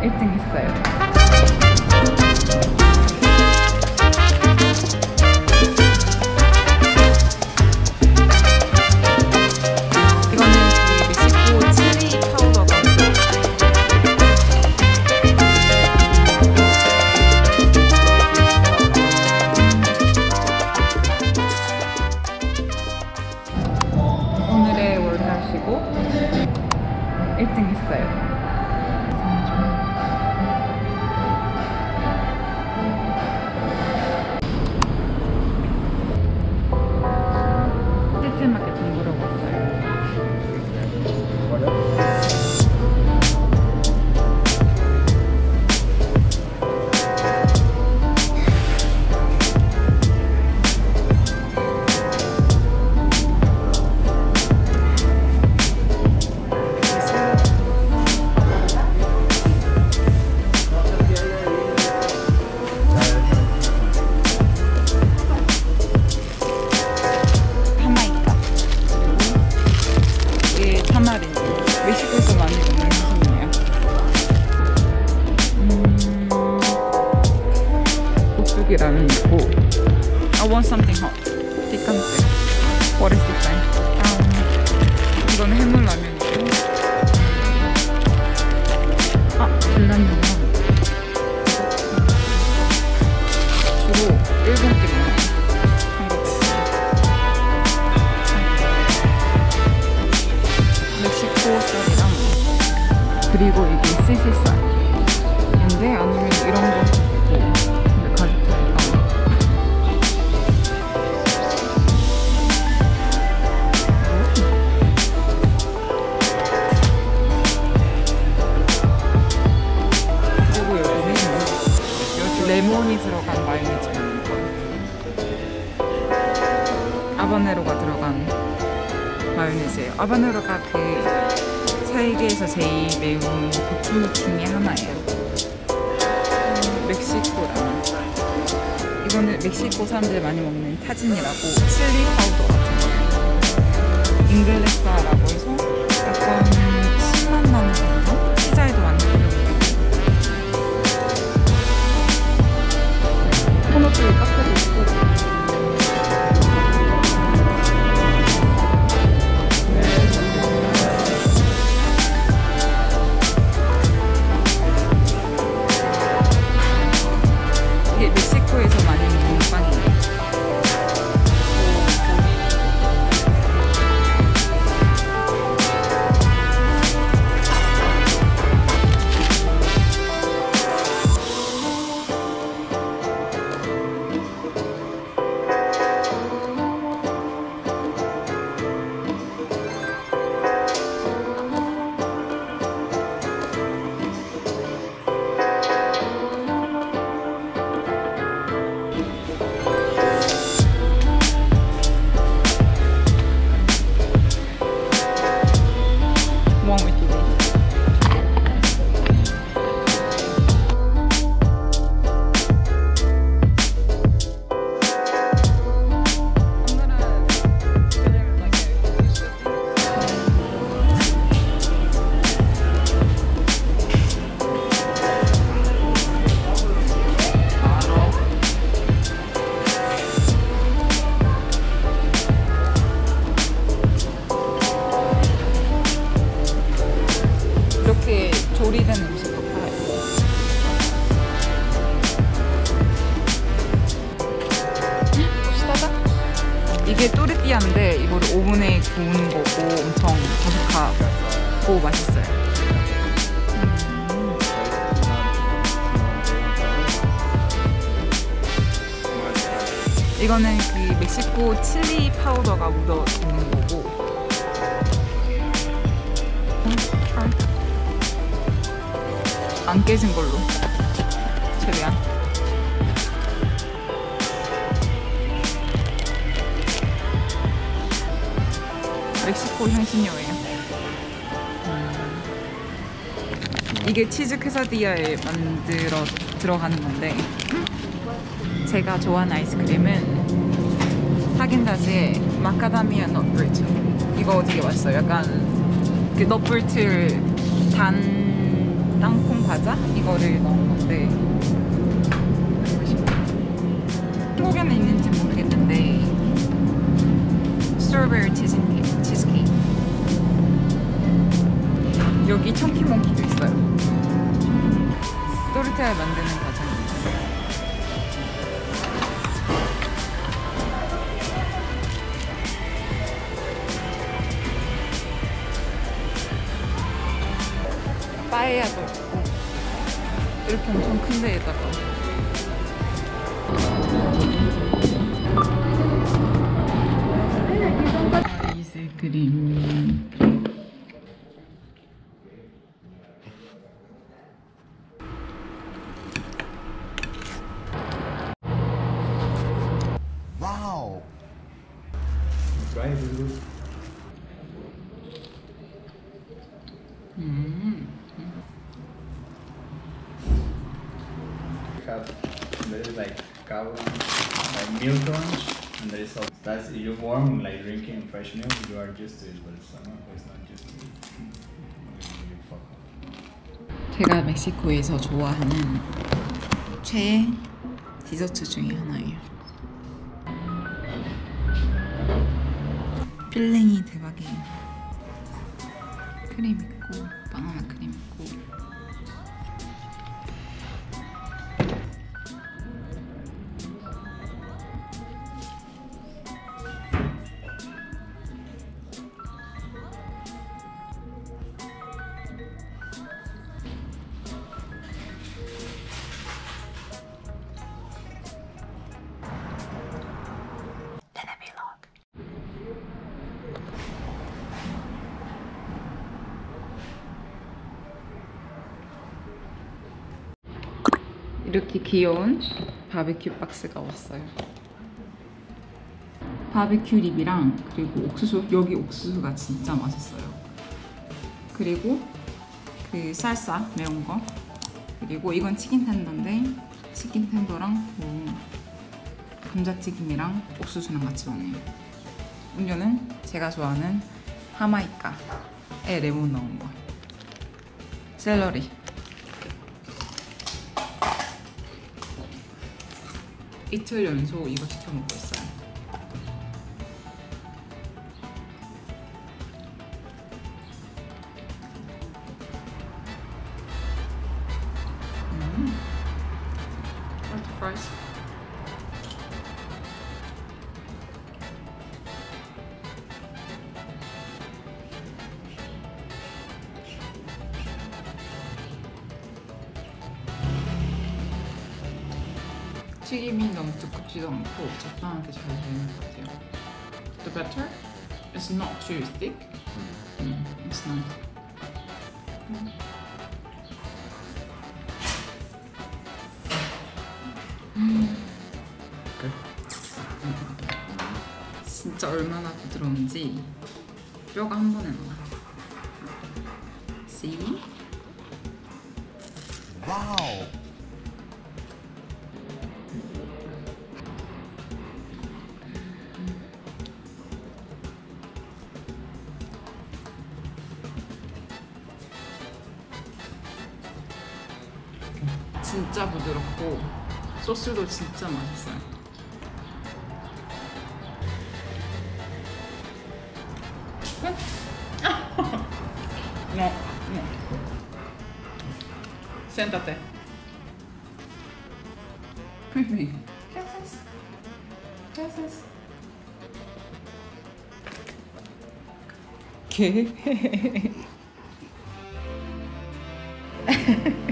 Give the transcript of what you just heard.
1등 했어요. 오늘의 월드하시고 1등 했어요. 시티마켓 정보로 왔어요. 멕시코에서 많이 먹는 음식이에요. 오뚜기라면 있고 I want something hot. 피칸테. What is this thing? 이거는 해물라면이고 빌라니랑 주로 일본끼리만 쌀이랑 그리고 이게 스시쌀인데 아니면 이런 거 근데 가격 차이가 그리고 여기는 레몬이 들어간 마요네즈가 있는 거예요. 아바네로가 들어간 마요네즈예요. 아바네로가 그 세계에서 제일 매운 고추 중에 하나예요. 멕시코 라면. 이거는 멕시코 사람들이 많이 먹는 타진이라고 칠리 파우더 같은 거예요. 잉글레사라고 해서 약간 신맛 나는 정도? 피자에도 많이 들어있고 코너쪽에 카페도 있고 이게 멕시코에서 많이 먹는 빵이에요. 이렇게 조리된 음식도 팔아요. 싸다? 이게 또르띠아인데 이거를 오븐에 구운 거고 엄청 바삭하고 맛있어요. 이거는 그 멕시코 칠리 파우더가 묻어 있는 거고 안 깨진 걸로 최대한. 멕시코 향신료예요. 이게 치즈 퀘사디아에 만들어 들어가는 건데 제가 좋아하는 아이스크림은 하겐다즈의 마카다미아 넛브리트. 이거 되게 맛있어요. 약간 그 넛브리트 단 땅콩 과자 이거를 넣은 건데 한국에는 있는지 모르겠는데 스트로베리 치즈케이크 여기 청키몽키도 있어요. 또르테를 만드는 과정입니다. 빠에야도 있고 이렇게 엄청 큰 데에다가 아이스크림 와우. There is like cow, like milk orange, and there is also that's you warm like drinking fresh milk. You are used to it, but it's not just to it. 제가 멕시코에서 좋아하는 최애 디저트 중에 하나예요. 필링이 대박이에요. 크림 있고 바나나 크림 있고 이렇게 귀여운 바비큐 박스가 왔어요. 바비큐 립이랑 그리고 옥수수, 여기 옥수수가 진짜 맛있어요. 그리고 그 살사 매운 거, 그리고 이건 치킨 텐더인데 치킨 텐더랑 뭐 감자튀김이랑 옥수수랑 같이 먹네요. 음료는 제가 좋아하는 하마이카에 레몬 넣은 거, 샐러리, 이틀 연속 이거 시켜 먹고 있어요. What's the fries? 튀김이 너무 두껍지도 않고 적당하게 잘 되는 것 같아요. The batter is not too thick. It's nice. 진짜 얼마나 부드러운지 뼈가 한 번에 나와요. See? 와우. 진짜 부드럽고 소스도 진짜 맛있어요. No, no. Siéntate. ¿Qué haces? ¿Qué haces? ¿Qué?